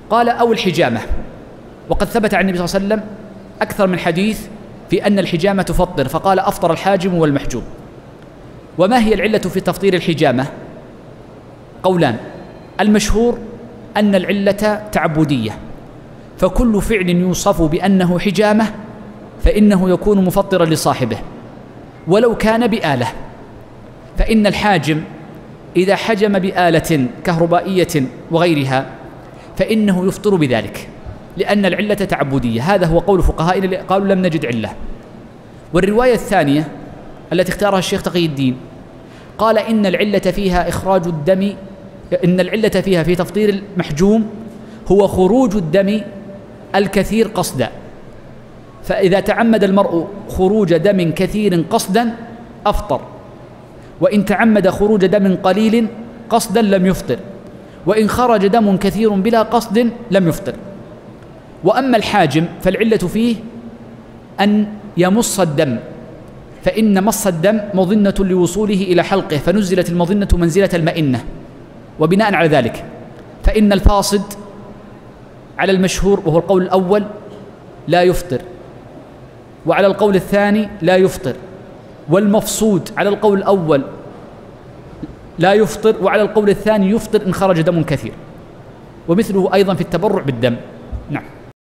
قال أو الحجامة، وقد ثبت عن النبي صلى الله عليه وسلم أكثر من حديث في أن الحجامة تفطر، فقال أفطر الحاجم والمحجوم. وما هي العلة في تفطير الحجامة؟ قولان: المشهور أن العلة تعبدية، فكل فعل يوصف بأنه حجامة فإنه يكون مفطرا لصاحبه ولو كان بآلة، فإن الحاجم إذا حجم بآلة كهربائية وغيرها فإنه يفطر بذلك، لأن العلة تعبدية. هذا هو قول فقهائنا اللي قالوا لم نجد علة. والرواية الثانية التي اختارها الشيخ تقي الدين قال إن العلة فيها إخراج الدم، إن العلة فيها في تفطير المحجوم هو خروج الدم الكثير قصدا، فإذا تعمد المرء خروج دم كثير قصدا أفطر، وإن تعمد خروج دم قليل قصدا لم يفطر، وإن خرج دم كثير بلا قصد لم يفطر. وأما الحاجم فالعلة فيه أن يمص الدم، فإن مص الدم مظنة لوصوله إلى حلقه، فنزلت المظنة منزلة المئنة، وبناء على ذلك فإن الفاصد على المشهور وهو القول الأول لا يفطر، وعلى القول الثاني لا يفطر، والمفصود على القول الأول لا يفطر، وعلى القول الثاني يفطر إن خرج دم كثير. ومثله أيضا في التبرع بالدم. نعم.